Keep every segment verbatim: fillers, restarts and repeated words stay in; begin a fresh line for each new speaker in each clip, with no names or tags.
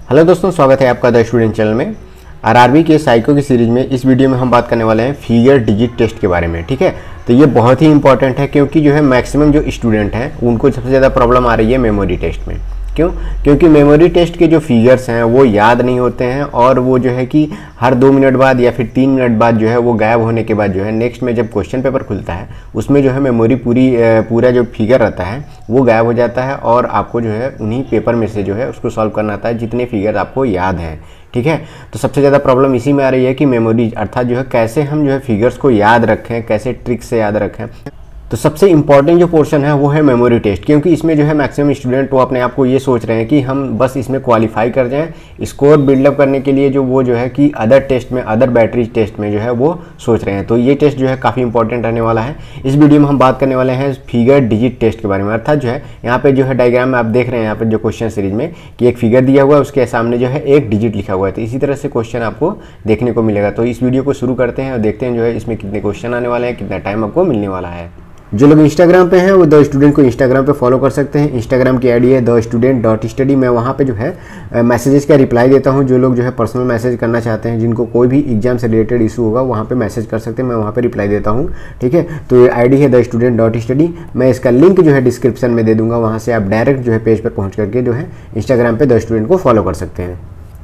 Hello दोस्तों, स्वागत है आपका द स्टूडेंट चैनल में। आरआरबी के साइको की सीरीज में इस वीडियो में हम बात करने वाले हैं फिगर डिजिट टेस्ट के बारे में। ठीक है, तो ये बहुत ही इंपॉर्टेंट है क्योंकि जो है मैक्सिमम जो स्टूडेंट हैं उनको सबसे ज़्यादा प्रॉब्लम आ रही है मेमोरी टेस्ट में। क्यों? क्योंकि मेमोरी टेस्ट के जो फिगर्स हैं वो याद नहीं होते हैं और वो जो है कि हर दो मिनट बाद या फिर तीन मिनट बाद जो है वो गायब होने के बाद जो है नेक्स्ट में जब क्वेश्चन पेपर खुलता है उसमें जो है मेमोरी पूरी पूरा जो फिगर रहता है वो गायब हो जाता है और आपको जो है उन्हीं पेपर में से जो है उसको सॉल्व करना आता है जितने फिगर आपको याद हैं। ठीक है, तो सबसे ज़्यादा प्रॉब्लम इसी में आ रही है कि मेमोरी अर्थात जो है कैसे हम जो है फिगर्स को याद रखें, कैसे ट्रिक से याद रखें। तो सबसे इंपॉर्टेंट जो पोर्शन है वो है मेमोरी टेस्ट, क्योंकि इसमें जो है मैक्सिमम स्टूडेंट वो अपने आप को ये सोच रहे हैं कि हम बस इसमें क्वालिफाई कर जाएं, स्कोर बिल्डअप करने के लिए जो वो जो है कि अदर टेस्ट में, अदर बैटरी टेस्ट में जो है वो सोच रहे हैं। तो ये टेस्ट जो है काफ़ी इंपॉर्टेंट रहने वाला है। इस वीडियो में हम बात करने वाले हैं फिगर डिजिट टेस्ट के बारे में। अर्थात जो है यहाँ पे जो है डायग्राम में आप देख रहे हैं यहाँ पे जो क्वेश्चन सीरीज में कि एक फिगर दिया हुआ है, उसके सामने जो है एक डिजिट लिखा हुआ है। तो इसी तरह से क्वेश्चन आपको देखने को मिलेगा। तो इस वीडियो को शुरू करते हैं और देखते हैं जो है इसमें कितने क्वेश्चन आने वाले हैं, कितना टाइम आपको मिलने वाला है। जो लोग इंस्टाग्राम पे हैं वो द स्टूडेंट को इंस्टाग्राम पे फॉलो कर सकते हैं। इंस्टाग्राम की आईडी है द स्टूडेंट डॉट स्टडी। मैं वहाँ पे जो है मैसेजेस का रिप्लाई देता हूँ। जो लोग जो है पर्सनल मैसेज करना चाहते हैं, जिनको कोई भी एग्जाम से रिलेटेड इशू होगा, वहाँ पे मैसेज कर सकते हैं, मैं वहाँ पे रिप्लाई देता हूँ। ठीक है, तो ये आईडी है द स्टूडेंट डॉट स्टडी। मैं इसका लिंक जो है डिस्क्रिप्शन में दे दूँगा, वहाँ से आप डायरेक्ट जो है पेज पर पहुँच करके जो है इंस्टाग्राम पर द स्टूडेंट को फॉलो कर सकते हैं।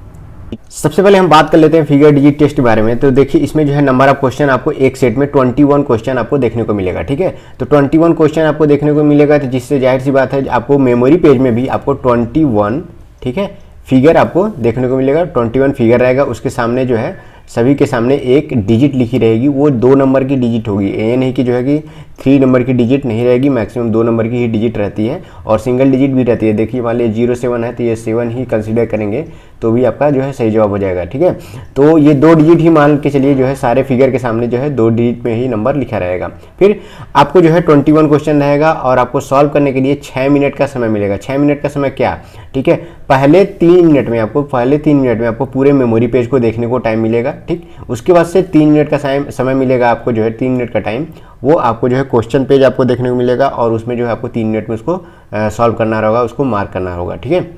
सबसे पहले हम बात कर लेते हैं फिगर डिजिट टेस्ट के बारे में। तो देखिए इसमें जो है नंबर ऑफ क्वेश्चन आपको एक सेट में इक्कीस क्वेश्चन आपको देखने को मिलेगा। ठीक है, तो इक्कीस क्वेश्चन आपको देखने को मिलेगा, तो जिससे जाहिर सी बात है आपको मेमोरी पेज में भी आपको इक्कीस ठीक है फिगर आपको देखने को मिलेगा। इक्कीस फिगर रहेगा, उसके सामने जो है सभी के सामने एक डिजिट लिखी रहेगी, वो दो नंबर की डिजिट होगी। ये नहीं कि जो है कि थ्री नंबर की डिजिट नहीं रहेगी, मैक्सिमम दो नंबर की ही डिजिट रहती है और सिंगल डिजिट भी रहती है। देखिए मान लीजिए जीरो सेवन है तो ये सेवन ही कंसीडर करेंगे तो भी आपका जो है सही जवाब हो जाएगा। ठीक है, तो ये दो डिजिट ही मान के चलिए जो है सारे फिगर के सामने जो है दो डिजिट में ही नंबर लिखा रहेगा। फिर आपको जो है इक्कीस क्वेश्चन रहेगा और आपको सॉल्व करने के लिए छः मिनट का समय मिलेगा। छः मिनट का समय क्या? ठीक है, पहले तीन मिनट में आपको पहले तीन मिनट में आपको पूरे मेमोरी पेज को देखने को टाइम मिलेगा। ठीक, उसके बाद से तीन मिनट का समय मिलेगा आपको जो है तीन मिनट का टाइम, वो आपको जो है क्वेश्चन पेज आपको देखने को मिलेगा और उसमें जो है आपको तीन मिनट में उसको सॉल्व करना होगा, उसको मार्क करना होगा। ठीक है,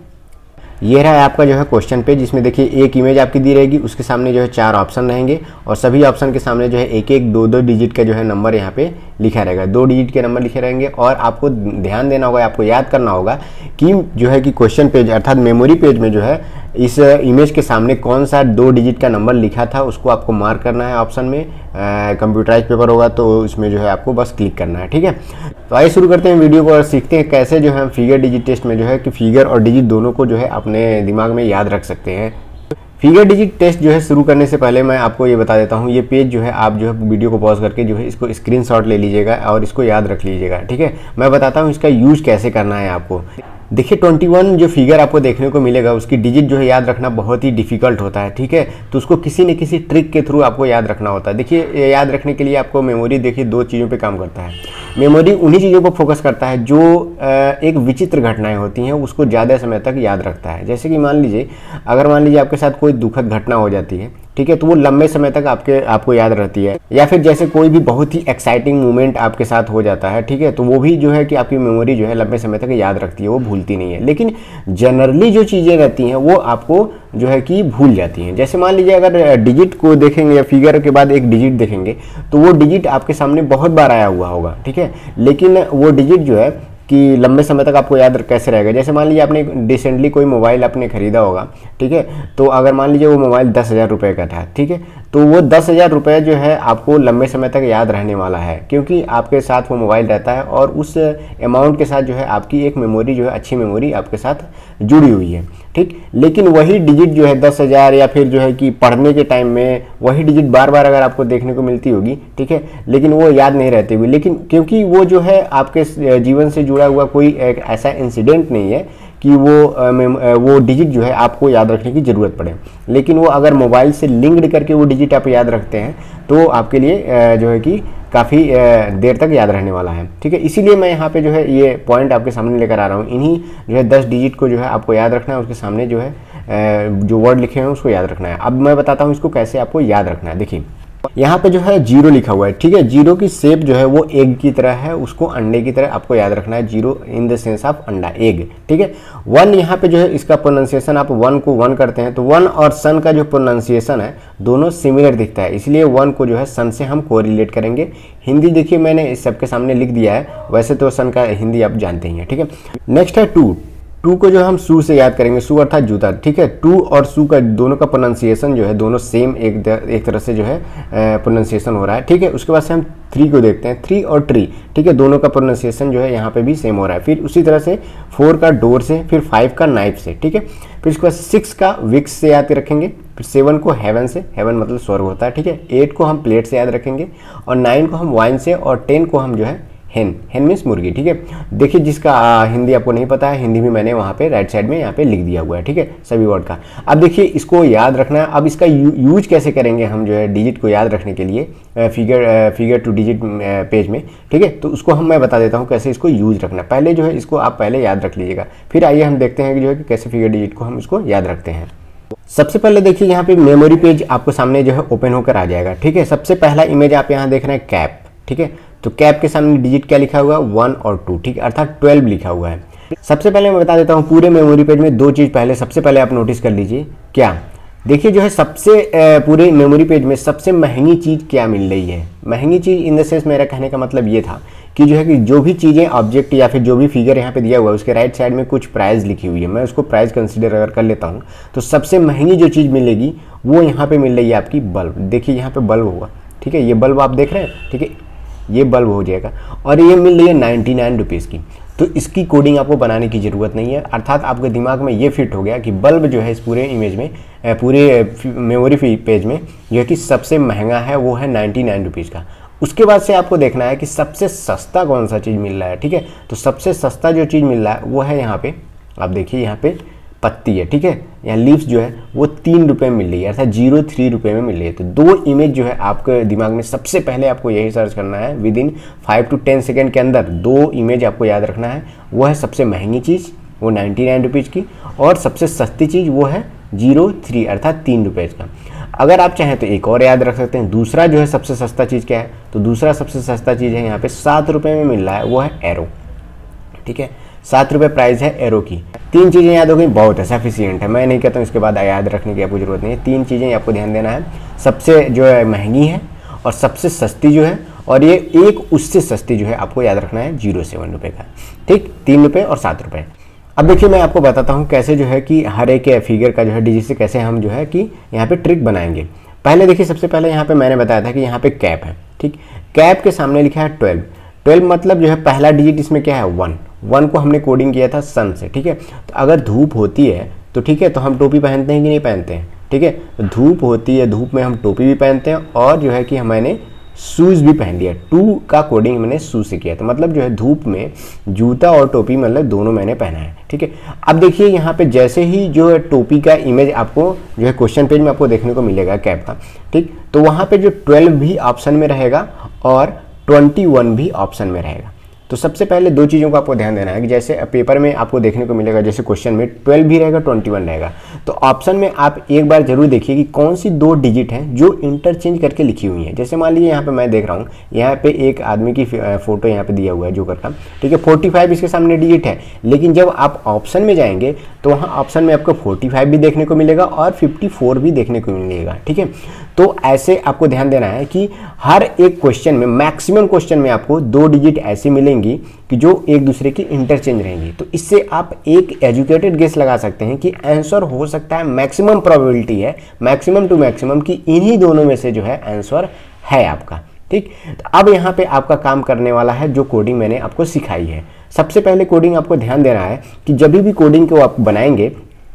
ये रहा है आपका जो है क्वेश्चन पेज, जिसमें देखिए एक इमेज आपकी दी रहेगी, उसके सामने जो है चार ऑप्शन रहेंगे और सभी ऑप्शन के सामने जो है एक एक दो दो डिजिट का जो है नंबर यहाँ पे लिखा रहेगा। दो डिजिट के नंबर लिखे रहेंगे और आपको ध्यान देना होगा, आपको याद करना होगा कि जो है कि क्वेश्चन पेज अर्थात मेमोरी पेज में जो है इस इमेज के सामने कौन सा दो डिजिट का नंबर लिखा था उसको आपको मार्क करना है ऑप्शन में। कंप्यूटराइज पेपर होगा तो उसमें जो है आपको बस क्लिक करना है। ठीक है, तो आइए शुरू करते हैं वीडियो को और सीखते हैं कैसे जो है हम फिगर डिजिट टेस्ट में जो है कि फिगर और डिजिट दोनों को जो है अपने दिमाग में याद रख सकते हैं। फिगर डिजिट टेस्ट जो है शुरू करने से पहले मैं आपको ये बता देता हूँ, ये पेज जो है आप जो है वीडियो को पॉज करके जो है इसको स्क्रीनशॉट ले लीजिएगा और इसको याद रख लीजिएगा। ठीक है, मैं बताता हूँ इसका यूज कैसे करना है आपको। देखिए इक्कीस जो फिगर आपको देखने को मिलेगा उसकी डिजिट जो है याद रखना बहुत ही डिफिकल्ट होता है। ठीक है, तो उसको किसी न किसी ट्रिक के थ्रू आपको याद रखना होता है। देखिए याद रखने के लिए आपको मेमोरी देखिए दो चीज़ों पे काम करता है। मेमोरी उन्हीं चीज़ों पर फोकस करता है जो एक विचित्र घटनाएं होती हैं उसको ज़्यादा समय तक याद रखता है। जैसे कि मान लीजिए अगर मान लीजिए आपके साथ कोई दुखद घटना हो जाती है, ठीक है, तो वो लंबे समय तक आपके आपको याद रहती है। या फिर जैसे कोई भी बहुत ही एक्साइटिंग मोमेंट आपके साथ हो जाता है, ठीक है, तो वो भी जो है कि आपकी मेमोरी जो है लंबे समय तक याद रखती है, वो भूलती नहीं है। लेकिन जनरली जो चीज़ें रहती हैं वो आपको जो है कि भूल जाती हैं। जैसे मान लीजिए अगर डिजिट को देखेंगे या फिगर के बाद एक डिजिट देखेंगे तो वो डिजिट आपके सामने बहुत बार आया हुआ होगा। ठीक है, लेकिन वो डिजिट जो है कि लंबे समय तक आपको याद कैसे रहेगा। जैसे मान लीजिए आपने रिसेंटली कोई मोबाइल आपने खरीदा होगा, ठीक है, तो अगर मान लीजिए वो मोबाइल दस हज़ार रुपये का था, ठीक है, तो वो दस हज़ार रुपये जो है आपको लंबे समय तक याद रहने वाला है क्योंकि आपके साथ वो मोबाइल रहता है और उस अमाउंट के साथ जो है आपकी एक मेमोरी जो है अच्छी मेमोरी आपके साथ जुड़ी हुई है। ठीक, लेकिन वही डिजिट जो है दस हज़ार या फिर जो है कि पढ़ने के टाइम में वही डिजिट बार बार अगर आपको देखने को मिलती होगी, ठीक है, लेकिन वो याद नहीं रहती हुई, लेकिन क्योंकि वो जो है आपके जीवन से जुड़ा हुआ कोई एक ऐसा इंसिडेंट नहीं है कि वो वो डिजिट जो है आपको याद रखने की ज़रूरत पड़े। लेकिन वो अगर मोबाइल से लिंक्ड करके वो डिजिट आप याद रखते हैं तो आपके लिए जो है कि काफ़ी देर तक याद रहने वाला है। ठीक है, इसीलिए मैं यहाँ पे जो है ये पॉइंट आपके सामने लेकर आ रहा हूँ। इन्हीं जो है दस डिजिट को जो है आपको याद रखना है, उसके सामने जो है जो वर्ड लिखे हैं उसको याद रखना है। अब मैं बताता हूँ इसको कैसे आपको याद रखना है। देखिए यहाँ पे जो है जीरो लिखा हुआ है, ठीक है। जीरो की शेप जो है वो एग की तरह है, उसको अंडे की तरह आपको याद रखना है, zero in the sense of अंडा, एग, ठीक है। वन यहाँ पे जो है इसका प्रोनाउंसिएशन, आप वन को वन करते हैं तो वन और सन का जो प्रोनाउंसिएशन है दोनों सिमिलर दिखता है, इसलिए वन को जो है सन से हम कोरिलेट करेंगे। हिंदी देखिए मैंने इस सबके सामने लिख दिया है, वैसे तो सन का हिंदी आप जानते ही हैं, ठीक है। नेक्स्ट है टू। टू को जो हम शू से याद करेंगे, शू अर्थात जूता, ठीक है। टू और शू का दोनों का प्रोनाउंसिएशन जो है दोनों सेम एक एक तरह से जो है प्रोनाउंसिएशन हो रहा है, ठीक है। उसके बाद से हम थ्री को देखते हैं, थ्री और ट्री, ठीक है, दोनों का प्रोनाउंसिएशन जो है यहाँ पे भी सेम हो रहा है। फिर उसी तरह से फोर का डोर से, फिर फाइव का नाइफ से, ठीक है। फिर उसके बाद सिक्स का विक्स से याद रखेंगे, फिर सेवन को हेवन से, हेवन मतलब स्वर्ग होता है, ठीक है। एट को हम प्लेट से याद रखेंगे, और नाइन को हम वाइन से, और टेन को हम जो है हेन, हेन मीन्स मुर्गी, ठीक है। देखिए जिसका आ, हिंदी आपको नहीं पता है, हिंदी भी मैंने वहाँ पे राइट साइड में यहाँ पे लिख दिया हुआ है, ठीक है, सभी वर्ड का। अब देखिए इसको याद रखना है। अब इसका यू, यूज कैसे करेंगे हम जो है डिजिट को याद रखने के लिए, figure figure two digit page में, ठीक है। तो उसको हम मैं बता देता हूँ कैसे इसको यूज रखना है। पहले जो है इसको आप पहले याद रख लीजिएगा, फिर आइए हम देखते हैं कि जो है कि कैसे फिगर डिजिट को हम इसको याद रखते हैं। सबसे पहले देखिए यहाँ पे मेमोरी पेज आपको सामने जो है ओपन होकर आ जाएगा, ठीक है। सबसे पहला इमेज आप यहाँ देख रहे हैं कैप, ठीक है। तो कैप के सामने डिजिट क्या लिखा हुआ है, वन और टू, ठीक है, अर्थात ट्वेल्व लिखा हुआ है। सबसे पहले मैं बता देता हूँ पूरे मेमोरी पेज में दो चीज़ पहले सबसे पहले आप नोटिस कर लीजिए। क्या देखिए जो है सबसे पूरे मेमोरी पेज में सबसे महंगी चीज़ क्या मिल रही है। महंगी चीज़ इन द सेंस मेरा कहने का मतलब ये था कि जो है कि जो भी चीज़ें ऑब्जेक्ट या फिर जो भी फिगर यहाँ पे दिया हुआ है उसके राइट साइड में कुछ प्राइस लिखी हुई है, मैं उसको प्राइस कंसीडर अगर कर लेता हूँ तो सबसे महंगी जो चीज़ मिलेगी वो यहाँ पे मिल रही है आपकी बल्ब। देखिए यहाँ पे बल्ब होगा, ठीक है, ये बल्ब आप देख रहे हैं, ठीक है, ये बल्ब हो जाएगा, और ये मिल रही है नाइन्टी नाइन रुपीज़ की। तो इसकी कोडिंग आपको बनाने की ज़रूरत नहीं है, अर्थात आपके दिमाग में ये फिट हो गया कि बल्ब जो है इस पूरे इमेज में, पूरे मेमोरी पेज में जो है कि सबसे महंगा है वो है नाइन्टी नाइन रुपीज़ का। उसके बाद से आपको देखना है कि सबसे सस्ता कौन सा चीज़ मिल रहा है, ठीक है। तो सबसे सस्ता जो चीज़ मिल रहा है वो है यहाँ पे, आप देखिए यहाँ पे पत्ती है, ठीक है, यहाँ लीव्स जो है वो तीन रुपये में मिल रही है, अर्थात जीरो थ्री रुपये में मिल रही है। तो दो इमेज जो है आपके दिमाग में सबसे पहले आपको यही सर्च करना है, within five to ten second के अंदर दो इमेज आपको याद रखना है। वो है सबसे महंगी चीज़ वो नाइन्टी नाइन रुपीज़ की, और सबसे सस्ती चीज़ वो है जीरो थ्री अर्थात तीन रुपये का। अगर आप चाहें तो एक और याद रख सकते हैं, दूसरा जो है सबसे सस्ता चीज़ क्या है, तो दूसरा सबसे सस्ता चीज़ है यहाँ पे सात रुपये में मिल रहा है, वो है एरो, ठीक है, सात रुपये प्राइस है एरो की। तीन चीज़ें याद हो गई, बहुत है, सफिशियंट है, मैं नहीं कहता हूँ इसके बाद याद रखने की आपको जरूरत नहीं है। तीन चीज़ें आपको ध्यान देना है, सबसे जो है महंगी है और सबसे सस्ती जो है, और ये एक उससे सस्ती जो है आपको याद रखना है जीरो सेवन रुपये का, ठीक, तीन रुपये और सात रुपये। अब देखिए मैं आपको बताता हूँ कैसे जो है कि हर एक फिगर का जो है डिजिट से कैसे हम जो है कि यहाँ पे ट्रिक बनाएंगे। पहले देखिए सबसे पहले यहाँ पे मैंने बताया था कि यहाँ पे कैप है, ठीक, कैप के सामने लिखा है ट्वेल्व। ट्वेल्व मतलब जो है पहला डिजिट इसमें क्या है, वन। वन को हमने कोडिंग किया था सन से, ठीक है। तो अगर धूप होती है तो ठीक है, तो हम टोपी पहनते हैं कि नहीं पहनते हैं, ठीक है। तो धूप होती है, धूप में हम टोपी भी पहनते हैं, और जो है कि मैंने शूज़ भी पहन लिया। टू का कोडिंग मैंने शू से किया, तो मतलब जो है धूप में जूता और टोपी मतलब दोनों मैंने पहना है, ठीक है। अब देखिए यहाँ पे जैसे ही जो है टोपी का इमेज आपको जो है क्वेश्चन पेज में आपको देखने को मिलेगा कैप का, ठीक, तो वहाँ पे जो ट्वेल्व भी ऑप्शन में रहेगा और ट्वेंटी वन भी ऑप्शन में रहेगा। तो सबसे पहले दो चीज़ों को आपको ध्यान देना है कि जैसे पेपर में आपको देखने को मिलेगा, जैसे क्वेश्चन में ट्वेल्व भी रहेगा ट्वेंटी वन रहेगा, तो ऑप्शन में आप एक बार जरूर देखिए कि कौन सी दो डिजिट हैं जो इंटरचेंज करके लिखी हुई हैं। जैसे मान लीजिए यहाँ पे मैं देख रहा हूँ, यहाँ पे एक आदमी की फोटो यहाँ पे दिया हुआ है जोकर का, ठीक है, फोर्टी फाइव इसके सामने डिजिट है, लेकिन जब आप ऑप्शन में जाएंगे तो वहाँ ऑप्शन में आपको फोर्टी फाइव भी देखने को मिलेगा और फिफ्टी फोर भी देखने को मिलेगा, ठीक है। तो ऐसे आपको ध्यान देना है कि हर एक क्वेश्चन में, मैक्सिमम क्वेश्चन में आपको दो डिजिट ऐसी मिलेंगी कि जो एक दूसरे की इंटरचेंज रहेंगी। तो इससे आप एक एजुकेटेड गेस लगा सकते हैं कि आंसर हो सकता है, मैक्सिमम प्रोबेबिलिटी है मैक्सिमम टू मैक्सिमम कि इन्हीं दोनों में से जो है आंसर है आपका, ठीक। तो अब यहाँ पे आपका काम करने वाला है जो कोडिंग मैंने आपको सिखाई है। सबसे पहले कोडिंग आपको ध्यान देना है कि जब भी कोडिंग को आप बनाएंगे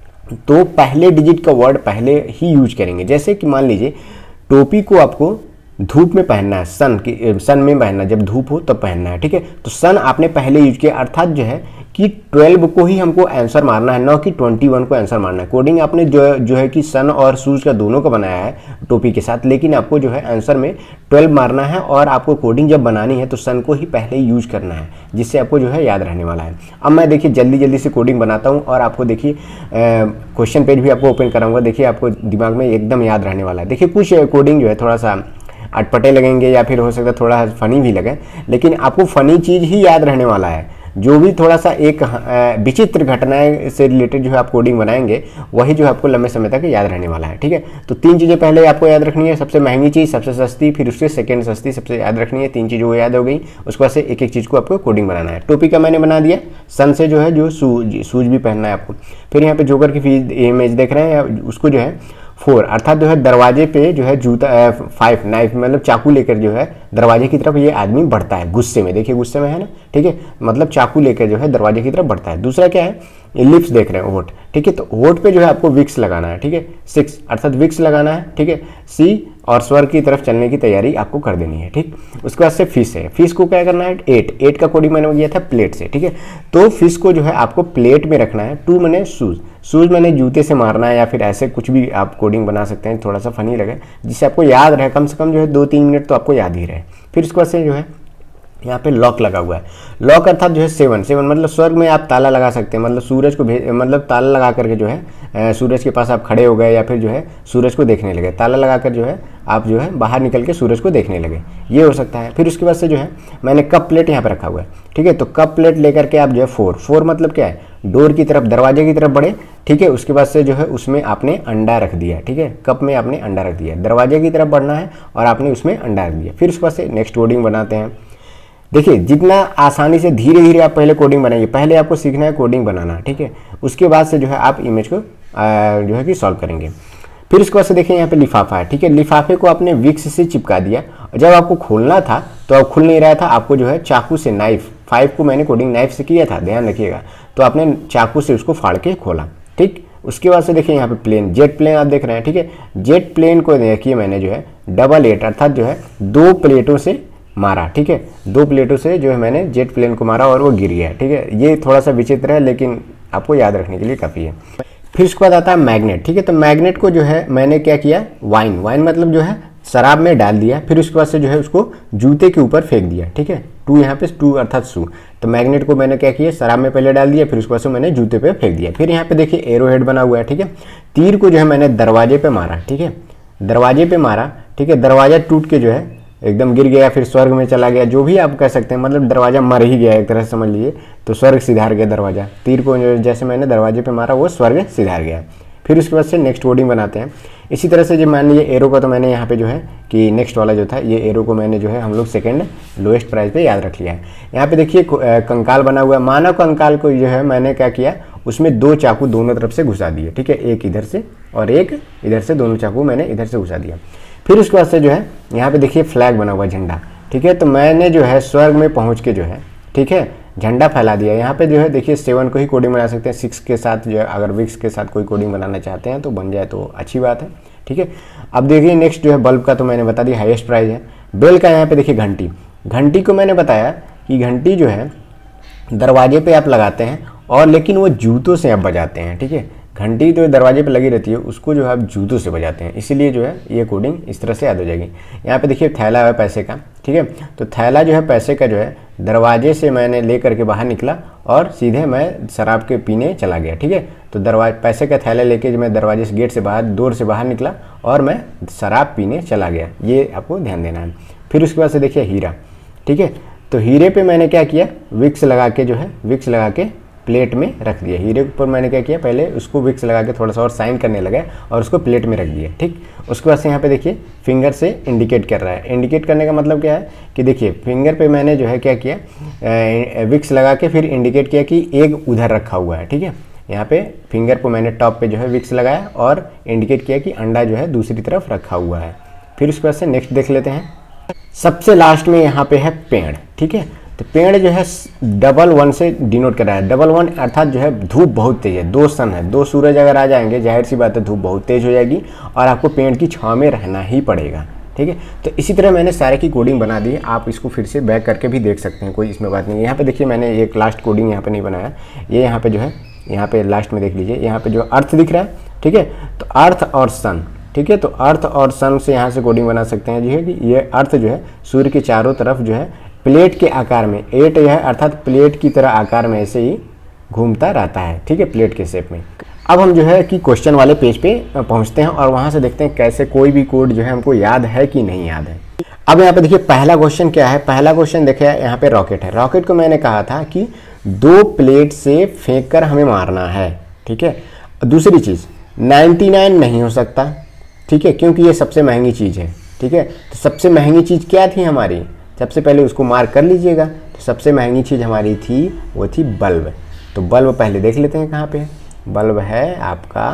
तो पहले डिजिट का वर्ड पहले ही यूज करेंगे। जैसे कि मान लीजिए टोपी को आपको धूप में पहनना है, सन की सन में पहनना, जब धूप हो तब पहनना है, ठीक है। तो सन आपने पहले यूज किया, अर्थात जो है कि ट्वेल्व को ही हमको आंसर मारना है, ना कि ट्वेंटी वन को आंसर मारना है। कोडिंग आपने जो जो है कि सन और शूज का दोनों का बनाया है टोपी के साथ, लेकिन आपको जो है आंसर में ट्वेल्व मारना है, और आपको कोडिंग जब बनानी है तो सन को ही पहले यूज करना है, जिससे आपको जो है याद रहने वाला है। अब मैं देखिए जल्दी जल्दी से कोडिंग बनाता हूँ और आपको देखिए क्वेश्चन पेज भी आपको ओपन कराऊंगा, देखिए आपको दिमाग में एकदम याद रहने वाला है। देखिए कुछ कोडिंग जो है थोड़ा सा अटपटे लगेंगे या फिर हो सकता है थोड़ा फनी भी लगे, लेकिन आपको फनी चीज़ ही याद रहने वाला है। जो भी थोड़ा सा एक विचित्र घटनाएं से रिलेटेड जो है आप कोडिंग बनाएंगे वही जो है आपको लंबे समय तक याद रहने वाला है। ठीक है, तो तीन चीज़ें पहले आपको याद रखनी है, सबसे महंगी चीज़, सबसे सस्ती, फिर उससे सेकंड सस्ती सबसे याद रखनी है। तीन चीज़ें वो याद हो गई, उसके बाद से एक एक चीज़ को आपको कोडिंग बनाना है। टोपी का मैंने बना दिया, सन से जो है जो सूज सूज भी पहनना है आपको। फिर यहाँ पे जोकर की इमेज देख रहे हैं, उसको जो है फोर अर्थात जो है दरवाजे पे जो है जूता फाइव नाइफ मतलब चाकू लेकर जो है दरवाजे की तरफ ये आदमी बढ़ता है गुस्से में, देखिए गुस्से में है ना। ठीक है, मतलब चाकू लेकर जो है दरवाजे की तरफ बढ़ता है। दूसरा क्या है, ये लिप्स देख रहे हैं, होठ। ठीक है, तो होठ पे जो है आपको विक्स लगाना है। ठीक है, सिक्स अर्थात विक्स लगाना है। ठीक है, सी और स्वर्ग की तरफ चलने की तैयारी आपको कर देनी है। ठीक, उसके बाद से फिश है, फिश को क्या करना है, एट एट का कोडिंग मैंने किया था प्लेट से। ठीक है, तो फिश को जो है आपको प्लेट में रखना है। टू मैंने शूज, शूज मैंने जूते से मारना है या फिर ऐसे कुछ भी आप कोडिंग बना सकते हैं, थोड़ा सा फनी लगे जिससे आपको याद रहे, कम से कम जो है दो तीन मिनट तो आपको याद ही रहे। फिर उसके बाद से जो है यहाँ पे लॉक लगा हुआ है। लॉक अर्थात जो है सेवन, सेवन मतलब स्वर्ग में आप ताला लगा सकते हैं, मतलब सूरज को भेज मतलब ताला लगा करके जो है सूरज के पास आप खड़े हो गए या फिर जो है सूरज को देखने लगे, ताला लगा कर जो है आप जो है बाहर निकल के सूरज को देखने लगे, ये हो सकता है। फिर उसके बाद से जो है मैंने कप प्लेट यहाँ पे रखा हुआ है। ठीक है, तो कप प्लेट लेकर के आप जो है फोर, फोर मतलब क्या है, डोर की तरफ दरवाजे की तरफ बढ़े। ठीक है, उसके बाद से जो है उसमें आपने अंडा रख दिया। ठीक है, कप में आपने अंडा रख दिया, दरवाजे की तरफ बढ़ना है और आपने उसमें अंडा रख दिया। फिर उसके बाद से नेक्स्ट कोडिंग बनाते हैं। देखिए जितना आसानी से धीरे धीरे आप पहले कोडिंग बनाइए, पहले आपको सीखना है कोडिंग बनाना। ठीक है, उसके बाद से जो है आप इमेज को आ, जो है कि सॉल्व करेंगे। फिर उसके बाद से देखिए यहाँ पे लिफाफा है। ठीक है, लिफाफे को आपने विक्स से चिपका दिया और जब आपको खोलना था तो अब खुल नहीं रहा था, आपको जो है चाकू से, नाइफ फाइव को मैंने कोडिंग नाइफ से किया था, ध्यान रखिएगा, तो आपने चाकू से उसको फाड़ के खोला। ठीक, उसके बाद से देखिए यहाँ पे प्लेन, जेट प्लेन आप देख रहे हैं। ठीक है, जेट प्लेन को देखिए मैंने जो है डबल एट अर्थात जो है दो प्लेटों से मारा। ठीक है, दो प्लेटों से जो है मैंने जेट प्लेन को मारा और वो गिर गया। ठीक है, ये थोड़ा सा विचित्र है लेकिन आपको याद रखने के लिए काफ़ी है। फिर उसके बाद आता है मैग्नेट। ठीक है, तो मैग्नेट को जो है मैंने क्या किया, वाइन, वाइन मतलब जो है शराब में डाल दिया। फिर उसके बाद से जो है उसको जूते के ऊपर फेंक दिया। ठीक है, टू यहाँ पे टू अर्थात शू, तो मैग्नेट को मैंने क्या किया, शराब में पहले डाल दिया, फिर उसके बाद से मैंने जूते पे फेंक दिया। फिर यहाँ पे देखिए एरो हेड बना हुआ है। ठीक है, तीर को जो है मैंने दरवाजे पे मारा। ठीक है, दरवाजे पे मारा। ठीक है, दरवाजा टूट के जो है एकदम गिर गया, फिर स्वर्ग में चला गया, जो भी आप कह सकते हैं, मतलब दरवाजा मर ही गया एक तरह से समझ लीजिए, तो स्वर्ग सिधार गया दरवाजा। तीर को जैसे मैंने दरवाजे पे मारा वो स्वर्ग सिधार गया। फिर उसके बाद से नेक्स्ट कोडिंग बनाते हैं। इसी तरह से जब मान लीजिए एरो को, तो मैंने यहाँ पे जो है कि नेक्स्ट वाला जो था ये एरो को मैंने जो है हम लोग सेकंड लोएस्ट प्राइस पे याद रख लिया है। यहाँ पे देखिए कंकाल बना हुआ है, मानव कंकाल को जो है मैंने क्या किया, उसमें दो चाकू दोनों तरफ से घुसा दिए। ठीक है, एक इधर से और एक इधर से, दोनों चाकू मैंने इधर से घुसा दिया। फिर उसके बाद से जो है यहाँ पे देखिए फ्लैग बना हुआ झंडा। ठीक है, तो मैंने जो है स्वर्ग में पहुँच के जो है ठीक है झंडा फैला दिया। यहाँ पे जो है देखिए सेवन को ही कोडिंग बना सकते हैं, सिक्स के साथ जो है अगर विक्स के साथ कोई कोडिंग बनाना चाहते हैं तो बन जाए तो अच्छी बात है। ठीक है, अब देखिए नेक्स्ट जो है बल्ब का तो मैंने बता दिया हाईएस्ट प्राइस है। बेल का यहाँ पे देखिए घंटी, घंटी को मैंने बताया कि घंटी जो है दरवाजे पे आप लगाते हैं और लेकिन वो जूतों से आप बजाते हैं। ठीक है, घंटी तो दरवाजे पे लगी रहती है, उसको जो है आप जूतों से बजाते हैं, इसीलिए जो है ये कोडिंग इस तरह से याद हो जाएगी। यहाँ पे देखिए थैला है पैसे का। ठीक है, तो थैला जो है पैसे का जो है दरवाजे से मैंने ले करके बाहर निकला और सीधे मैं शराब के पीने चला गया। ठीक है, तो दरवाजे पैसे का थैला लेके मैं दरवाजे से, गेट से बाहर, डोर से बाहर निकला और मैं शराब पीने चला गया, ये आपको ध्यान देना है। फिर उसके बाद से देखिए हीरा। ठीक है, तो हीरे पे मैंने क्या किया, विक्स लगा के जो है विक्स लगा के प्लेट में रख दिया। हीरे के ऊपर मैंने क्या किया, पहले उसको विक्स लगा के थोड़ा सा और साइन करने लगा और उसको प्लेट में रख दिया। ठीक, उसके बाद से यहाँ पे देखिए फिंगर से इंडिकेट कर रहा है। इंडिकेट करने का मतलब क्या है कि देखिए फिंगर पे मैंने जो है क्या किया, विक्स लगा के फिर इंडिकेट किया कि एक उधर रखा हुआ है। ठीक है, यहाँ पे फिंगर को मैंने टॉप पे जो है विक्स लगाया और इंडिकेट किया कि अंडा जो है दूसरी तरफ रखा हुआ है। फिर उसके बाद से नेक्स्ट देख लेते हैं। सबसे लास्ट में यहाँ पे है पेड़। ठीक है, तो पेड़ जो है डबल वन से डिनोट कर रहा है। डबल वन अर्थात जो है धूप बहुत तेज है, दो सन है, दो सूरज अगर आ जाएंगे जाहिर सी बात है धूप बहुत तेज हो जाएगी और आपको पेड़ की छांव में रहना ही पड़ेगा। ठीक है, तो इसी तरह मैंने सारे की कोडिंग बना दी है, आप इसको फिर से बैक करके भी देख सकते हैं, कोई इसमें बात नहीं है। यहाँ पे देखिए मैंने एक लास्ट कोडिंग यहाँ पे नहीं बनाया, ये यहाँ पे जो है यहाँ पे लास्ट में देख लीजिए, यहाँ पे जो अर्थ दिख रहा है। ठीक है, तो अर्थ और सन। ठीक है, तो अर्थ और सन से यहाँ से कोडिंग बना सकते हैं जी है कि ये अर्थ जो है सूर्य के चारों तरफ जो है प्लेट के आकार में, एट यह है अर्थात प्लेट की तरह आकार में ऐसे ही घूमता रहता है। ठीक है, प्लेट के शेप में। अब हम जो है कि क्वेश्चन वाले पेज पे पहुंचते हैं और वहां से देखते हैं कैसे कोई भी कोड जो है हमको याद है कि नहीं याद है। अब यहाँ पे देखिए पहला क्वेश्चन क्या है, पहला क्वेश्चन देखिए यहाँ पे रॉकेट है। रॉकेट को मैंने कहा था कि दो प्लेट से फेंक कर हमें मारना है, ठीक है। दूसरी चीज़ निन्यानवे नहीं हो सकता, ठीक है, क्योंकि ये सबसे महंगी चीज़ है, ठीक है। तो सबसे महंगी चीज़ क्या थी हमारी, सबसे पहले उसको मार्क कर लीजिएगा। तो सबसे महंगी चीज़ हमारी थी वो थी बल्ब। तो बल्ब पहले देख लेते हैं कहाँ पे, बल्ब है आपका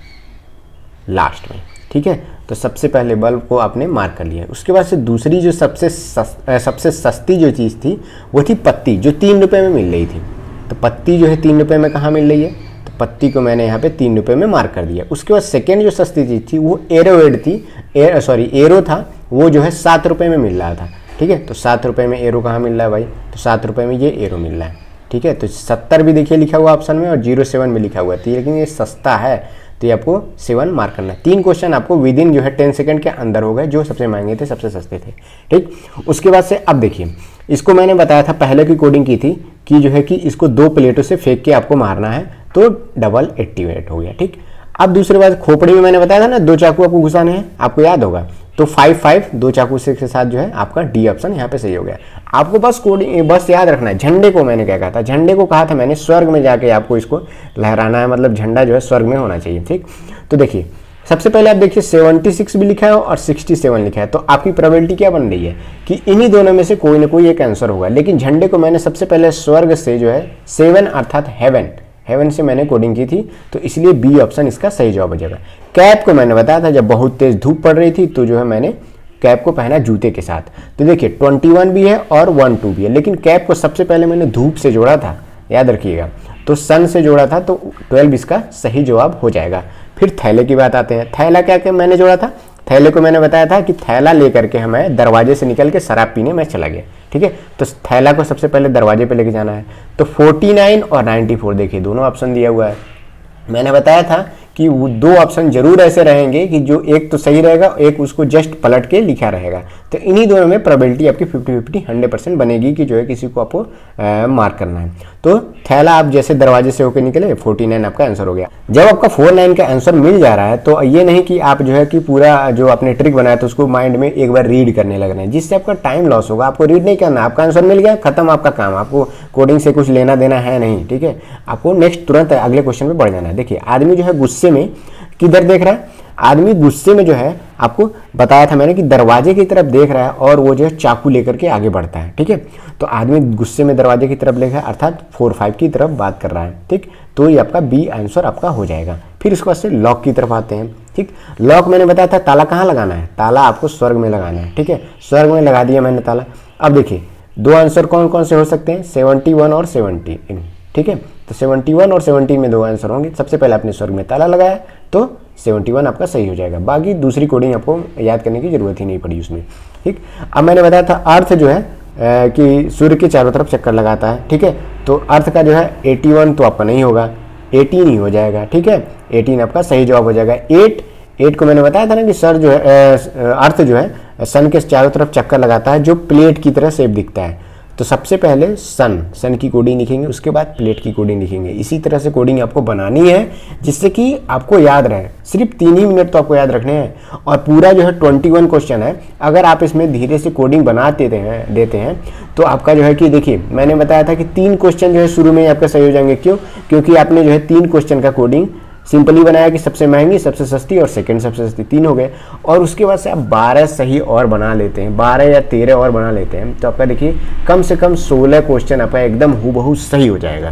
लास्ट में, ठीक है। तो सबसे पहले बल्ब को आपने मार्क कर लिया। उसके बाद से दूसरी जो सबसे सस, सबसे सस्ती जो चीज़ थी वो थी पत्ती, जो तीन रुपये में मिल रही थी। तो पत्ती जो है तीन रुपये में कहाँ मिल रही है, तो पत्ती को मैंने यहाँ पे तीन रुपये में मार्क कर दिया। उसके बाद सेकेंड जो सस्ती चीज़ थी वो एरोवेड थी, एर सॉरी एरो था, वो जो है सात रुपये में मिल रहा था, ठीक है। तो सात रुपये में एरो कहाँ मिल रहा है भाई, तो सात रुपये में ये एरो मिल रहा है, ठीक है। तो सत्तर भी देखिए लिखा हुआ ऑप्शन में और जीरो सेवन भी लिखा हुआ है, लेकिन ये सस्ता है तो ये आपको सेवन मार्क करना है। तीन क्वेश्चन आपको विद इन जो है टेन सेकंड के अंदर हो गए, जो सबसे महंगे थे सबसे सस्ते थे, ठीक। उसके बाद से अब देखिए, इसको मैंने बताया था पहले की कोडिंग की थी कि जो है कि इसको दो प्लेटों से फेंक के आपको मारना है, तो डबल एक्टिवेट हो गया, ठीक। अब दूसरी बात, खोपड़ी में मैंने बताया था ना दो चाकू आपको घुसाने हैं, आपको याद होगा। तो फाइव फाइव दो चाकू से के साथ जो है आपका डी ऑप्शन यहाँ पे सही हो गया। आपको बस कोडिंग बस याद रखना है। झंडे को मैंने क्या कहा था, झंडे को कहा था मैंने स्वर्ग में जाके आपको इसको लहराना है, मतलब झंडा जो है स्वर्ग में होना चाहिए, ठीक। तो देखिए सबसे पहले आप देखिए छिहत्तर भी लिखा है और सड़सठ लिखा है, तो आपकी प्रोबेबिलिटी क्या बन रही है कि इन्हीं दोनों में से कोई ना कोई एक आंसर होगा। लेकिन झंडे को मैंने सबसे पहले स्वर्ग से जो है सेवन अर्थात हेवन हेवन से मैंने कोडिंग की थी, तो इसलिए बी ऑप्शन इसका सही जवाब हो जाएगा। कैप को मैंने बताया था जब बहुत तेज धूप पड़ रही थी तो जो है मैंने कैप को पहना जूते के साथ। तो देखिए इक्कीस भी है और बारह भी है, लेकिन कैप को सबसे पहले मैंने धूप से जोड़ा था, याद रखिएगा, तो सन से जोड़ा था, तो बारह इसका सही जवाब हो जाएगा। फिर थैले की बात आते हैं। थैला क्या क्या मैंने जोड़ा था, थैले को मैंने बताया था कि थैला लेकर के हमें दरवाजे से निकल के शराब पीने में चला गया, ठीक है। तो थैला को सबसे पहले दरवाजे पे लेके जाना है। तो उनचास और चौरानवे देखिए दोनों ऑप्शन दिया हुआ है। मैंने बताया था कि वो दो ऑप्शन जरूर ऐसे रहेंगे कि जो एक तो सही रहेगा, एक उसको जस्ट पलट के लिखा रहेगा। तो इन्हीं दोनों में प्रोबेबिलिटी आपकी फिफ्टी फिफ्टी हंड्रेड परसेंट बनेगी कि जो है किसी को आपको मार्क करना है। तो थैला आप जैसे दरवाजे से होकर निकले, उनचास आपका आंसर हो गया। जब आपका उनचास का आंसर मिल जा रहा है तो ये नहीं कि आप जो है कि पूरा जो आपने ट्रिक बनाया था उसको माइंड में एक बार रीड करने लग रहे हैं, जिससे आपका टाइम लॉस होगा। आपको रीड नहीं करना, आपका आंसर मिल गया, खत्म आपका काम, आपको कोडिंग से कुछ लेना देना है नहीं, ठीक है। आपको नेक्स्ट तुरंत अगले क्वेश्चन में बढ़ जाना है। देखिए आदमी जो है गुस्से में किधर देख रहा है, आदमी गुस्से में जो है आपको बताया था मैंने कि दरवाजे की तरफ देख रहा है और वो जो है चाकू लेकर के आगे बढ़ता है, ठीक है। तो आदमी गुस्से में दरवाजे की तरफ देख रहा है अर्थात फोर फाइव की तरफ बात कर रहा है, ठीक। तो ये आपका बी आंसर आपका हो जाएगा। फिर इसके बाद से लॉक की तरफ आते हैं, ठीक। लॉक मैंने बताया था ताला कहाँ लगाना है, ताला आपको स्वर्ग में लगाना है, ठीक है। स्वर्ग में लगा दिया मैंने ताला। अब देखिए दो आंसर कौन कौन से हो सकते हैं, सेवेंटी वन और सेवेंटी, ठीक है। तो इकहत्तर और सत्तर में दो आंसर होंगे। सबसे पहले आपने स्वर्ग में ताला लगाया तो इकहत्तर आपका सही हो जाएगा। बाकी दूसरी कोडिंग आपको याद करने की जरूरत ही नहीं पड़ी उसमें, ठीक। अब मैंने बताया था अर्थ जो है आ, कि सूर्य के चारों तरफ चक्कर लगाता है, ठीक है। तो अर्थ का जो है इक्यासी तो आपका नहीं होगा, अठारह ही हो जाएगा, ठीक है। अठारह आपका सही जवाब हो जाएगा। एट एट को मैंने बताया था ना कि सर जो है अर्थ जो है सन के चारों तरफ चक्कर लगाता है जो प्लेट की तरह शेप दिखता है। तो सबसे पहले सन सन की कोडिंग लिखेंगे, उसके बाद प्लेट की कोडिंग लिखेंगे। इसी तरह से कोडिंग आपको बनानी है जिससे कि आपको याद रहे। सिर्फ तीन ही मिनट तो आपको याद रखने हैं और पूरा जो है इक्कीस क्वेश्चन है। अगर आप इसमें धीरे से कोडिंग बना देते हैं देते हैं तो आपका जो है कि देखिए मैंने बताया था कि तीन क्वेश्चन जो है शुरू में आपका सही हो जाएंगे। क्यों? क्योंकि आपने जो है तीन क्वेश्चन का कोडिंग सिंपली बनाया कि सबसे महंगी, सबसे सस्ती और सेकंड सबसे सस्ती, तीन हो गए। और उसके बाद से आप बारह सही और बना लेते हैं, बारह या तेरह और बना लेते हैं तो आपका देखिए कम से कम सोलह क्वेश्चन आपका एकदम हूबहू सही हो जाएगा।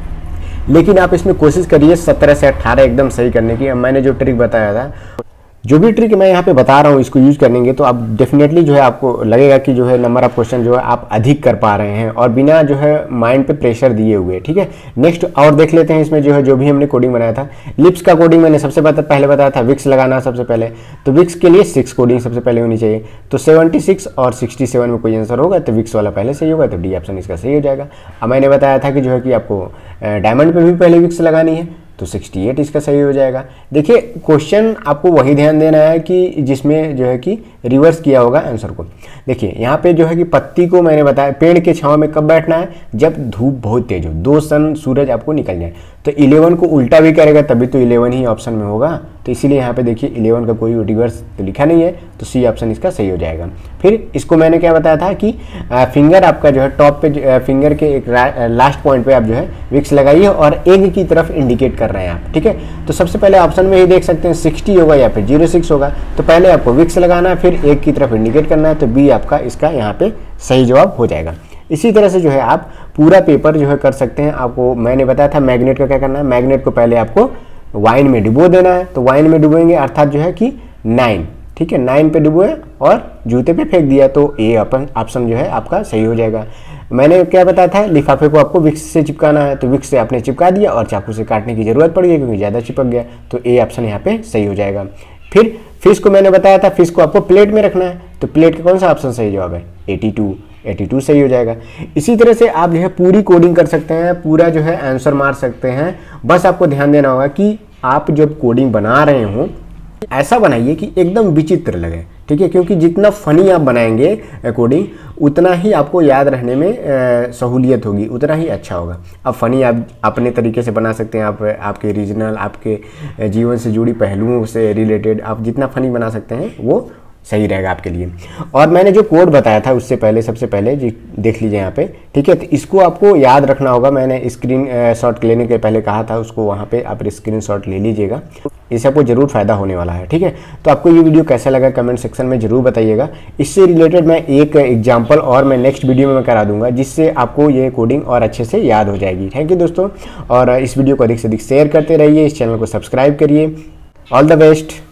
लेकिन आप इसमें कोशिश करिए सत्रह से अठारह एकदम सही करने की। अब मैंने जो ट्रिक बताया था, जो भी ट्रिक मैं यहाँ पे बता रहा हूँ इसको यूज करेंगे तो आप डेफिनेटली जो है आपको लगेगा कि जो है नंबर ऑफ क्वेश्चन जो है आप अधिक कर पा रहे हैं और बिना जो है माइंड पे प्रेशर दिए हुए, ठीक है। नेक्स्ट और देख लेते हैं इसमें जो है जो भी हमने कोडिंग बनाया था। लिप्स का कोडिंग मैंने सबसे बता, पहले बताया था विक्स लगाना सबसे पहले, तो विक्स के लिए सिक्स कोडिंग सबसे पहले होनी चाहिए। तो सेवेंटी सिक्स और सिक्सटी सेवन में कोई आंसर होगा तो विक्स वाला पहले सही होगा, तो डी ऑप्शन इसका सही हो जाएगा। अब मैंने बताया था कि जो है कि आपको डायमंड पे भी पहले विक्स लगानी है तो अड़सठ इसका सही हो जाएगा। देखिए क्वेश्चन आपको वही ध्यान देना है कि जिसमें जो है कि रिवर्स किया होगा आंसर को। देखिए यहाँ पे जो है कि पत्ती को मैंने बताया पेड़ के छांव में कब बैठना है, जब धूप बहुत तेज हो, दो सन सूरज आपको निकल जाए। तो इलेवन को उल्टा भी करेगा तभी तो इलेवन ही ऑप्शन में होगा, तो इसीलिए यहाँ पे देखिए इलेवन का कोई रिवर्स तो लिखा नहीं है, तो सी ऑप्शन इसका सही हो जाएगा। फिर इसको मैंने क्या बताया था कि फिंगर आपका जो है टॉप पे, फिंगर के एक लास्ट पॉइंट पे आप जो है विक्स लगाइए और एग की तरफ इंडिकेट कर रहे हैं आप, ठीक है। तो सबसे पहले ऑप्शन में ही देख सकते हैं सिक्सटी होगा या फिर जीरो सिक्स होगा, तो पहले आपको विक्स लगाना है, फिर एग की तरफ इंडिकेट करना है, तो बी आपका इसका यहाँ पे सही जवाब हो जाएगा। इसी तरह से जो है आप पूरा पेपर जो है कर सकते हैं। आपको मैंने बताया था मैग्नेट का क्या करना है, मैग्नेट को पहले आपको वाइन में डुबो देना है, तो वाइन में डुबोएंगे अर्थात जो है कि नाइन, ठीक है, नाइन पे डुबोए और जूते पे फेंक दिया, तो ए ऑप्शन जो है आपका सही हो जाएगा। मैंने क्या बताया था, लिफाफे को आपको विक्स से चिपकाना है, तो विक्स से आपने चिपका दिया और चाकू से काटने की जरूरत पड़ गई क्योंकि ज़्यादा चिपक गया, तो ए ऑप्शन यहाँ पे सही हो जाएगा। फिर फिश को मैंने बताया था, फिश को आपको प्लेट में रखना है, तो प्लेट का कौन सा ऑप्शन सही जवाब है, एटी टू, एटी टू सही हो जाएगा। इसी तरह से आप जो है पूरी कोडिंग कर सकते हैं, पूरा जो है आंसर मार सकते हैं। बस आपको ध्यान देना होगा कि आप जब कोडिंग बना रहे हो ऐसा बनाइए कि एकदम विचित्र लगे, ठीक है, क्योंकि जितना फनी आप बनाएंगे कोडिंग उतना ही आपको याद रहने में सहूलियत होगी, उतना ही अच्छा होगा। अब फनी आप अपने तरीके से बना सकते हैं, आप आपके रीजनल, आपके जीवन से जुड़ी पहलुओं से रिलेटेड आप जितना फनी बना सकते हैं वो सही रहेगा आपके लिए। और मैंने जो कोड बताया था उससे पहले, सबसे पहले जी देख लीजिए यहाँ पे, ठीक है, तो इसको आपको याद रखना होगा। मैंने स्क्रीन शॉट लेने के पहले कहा था, उसको वहाँ पे आप स्क्रीन शॉट ले लीजिएगा, इससे आपको जरूर फायदा होने वाला है, ठीक है। तो आपको ये वीडियो कैसा लगा कमेंट सेक्शन में जरूर बताइएगा। इससे रिलेटेड मैं एक एग्जाम्पल और मैं नेक्स्ट वीडियो में मैं करा दूंगा, जिससे आपको ये कोडिंग और अच्छे से याद हो जाएगी। थैंक यू दोस्तों, और इस वीडियो को अधिक से अधिक शेयर करते रहिए, इस चैनल को सब्सक्राइब करिए। All the best.